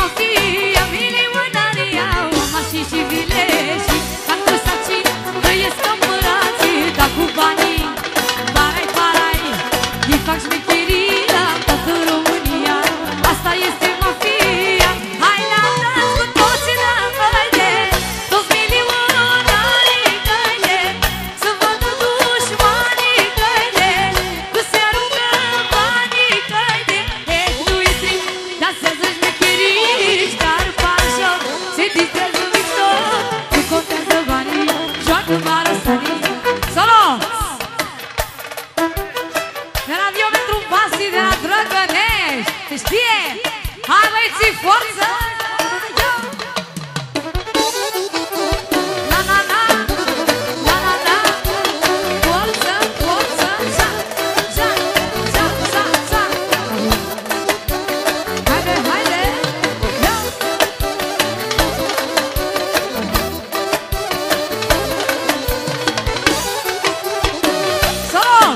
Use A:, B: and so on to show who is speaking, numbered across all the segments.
A: mafia, milionarii au mașini și vile și dacă saci trăiesc împărații, dar cu banii parai, parai, îi fac șmecheria toată România. Asta este mafia. Hai la dans cu toți înainte, toți milionarii căile, să vadă dușmanii căile, că se aruncă banii căile. Nu-i stric, dansează șmecherii, dar pașă, se distrează mișto, nu contează banii, joacă marăsanii. Solo! De la Vio pentru Vasi de la Drăgănești, se știe? Hai băieții, forță! Na, na, na, na, na, na, forță, forță, za, za, za, za, za. Haide, haide, ia! Solo!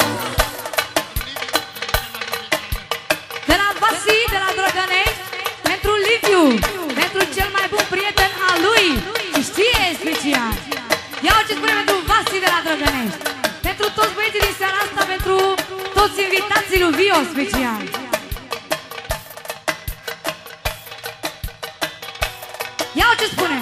A: De la Vasi, de la Drăgănești, pentru Liviu, pentru cel mai bun prieten al lui, și știe special. Iau ce spune pentru Vasi de la Drăgănești, pentru toți băieții din seara asta, pentru toți invitații lui Vio special. Iau ce spune.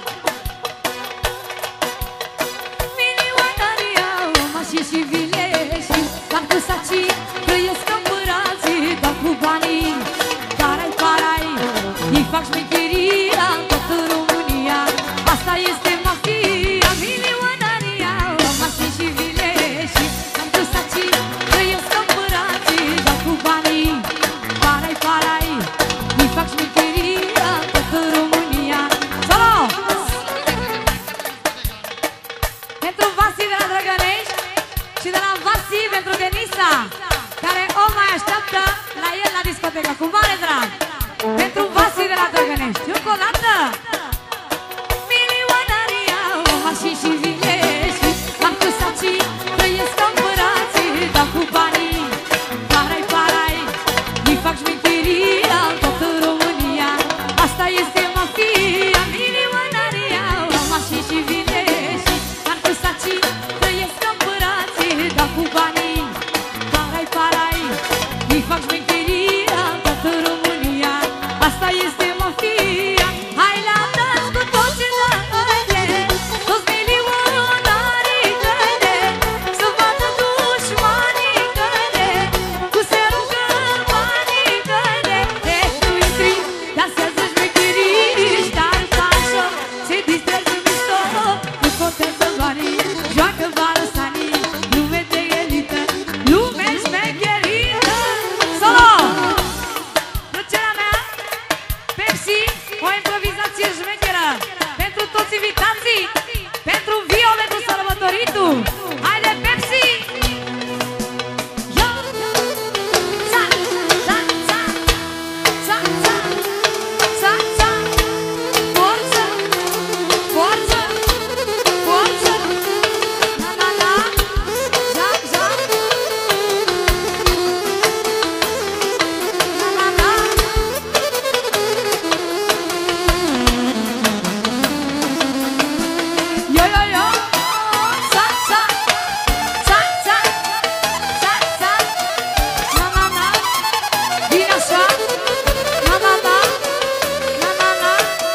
A: Milionarii au mașini și vile și dar cu saci trăiesc împărații, dar cu banii parai, parai, îi fac șmecheria toată România. Asta este mafia. Milionarii au mașini și vile și dar cu saci trăiesc împărații, dar cu banii parai, parai, îi fac șmecheria toată România. Solo! Pentru Vasi de la Drăgănești și de la Vasi pentru Denisa, care o mai așteaptă la el la discotecă, cu mare drag. Pentru Vasi de la Drăgănești, încă o dată! Milionarii au mașini și vile și dar cu saci trăiesc împărații, dar cu banii parai, parai, îi fac șmecheria toată România. Asta este mafia. Milionarii au mașini și vile și dar cu saci trăiesc împărații, dar cu banii parai, parai, îi fac șmecheria toată România. Asta este mafia. Hai la dans cu toți înainte, toți milionarii căile, să vadă dușmanii căile, cu se aruncă banii căile. Nu-i stric, dansează șmecherii, dar pașă, se distrează mișto, nu contează banii, joacă barăsanii, lume de elită, lume șmecherită. Solo! Plăcerea mea, Pepsi, o improvizație șmecheră pentru toți invitații, pentru Vio, pentru sărbătoritul. Haide, Pepsi! Yo! Za, za, za, za, za, za, za. Forță, forță, forță. Na, na, na, za, za. Na, na, na. Yo, yo, yo. Za, za, za, za, za, za. Na, na, na. Vine așa. Na, na, na. Na, na, na.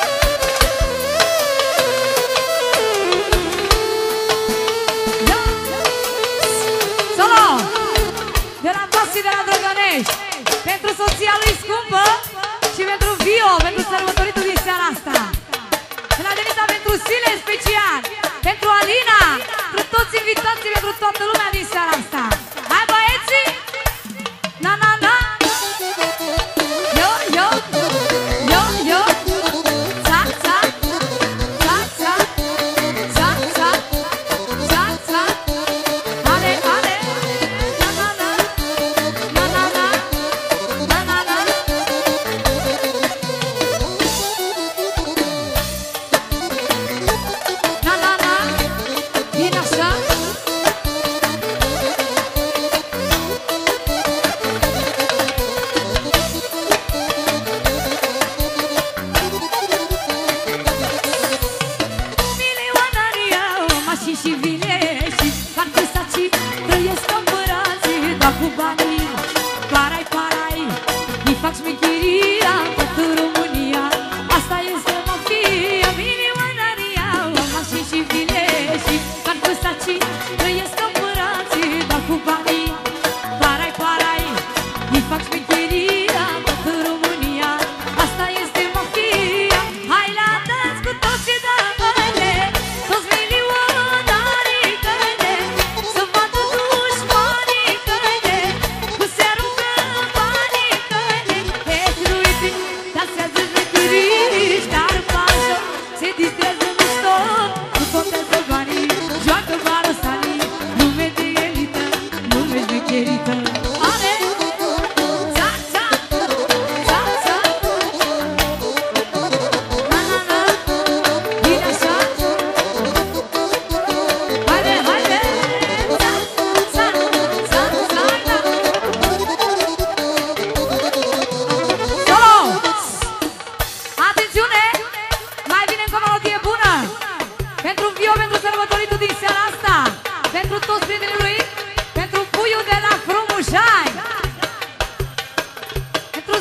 A: Yo. Solo! De la Vasi de la Drăgănești, pentru soția lui scumpă și pentru Vio, pentru sărbătoritul din seara asta. De la Denisa pentru Sile special, pentru Alina, pentru toți invitații, pentru toată lumea din seara asta. Hai băieții! Na, na, na! Yo, yo! Yo, yo! Za, za! Za, za! Za, za! Za, za! Ale, ale! Na, na, na! Na, na, na! Na, na, na! Na, na, na! Vine așa!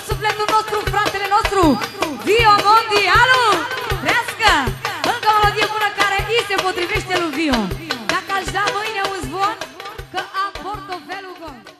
A: tot sufletul nostru, fratele nostru, Vio Mondialu. Trească! Încă o melodie bună care îi se potrivește lui Vio. Dacă aș da mâine un zvon, că am portofelul gol.